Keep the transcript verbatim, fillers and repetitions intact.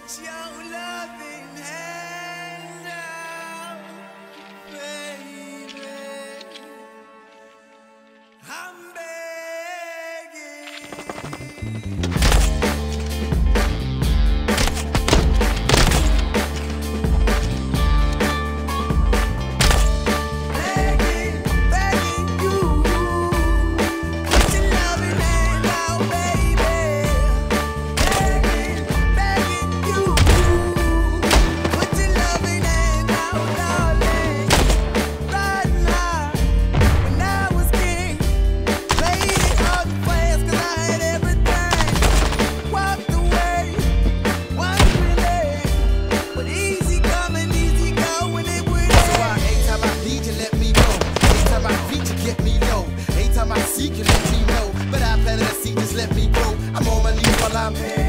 Put your loving hand out, baby. I'm begging. Seek you, let me know, but I planted a seed, just let me grow. I'm on my knees while I'm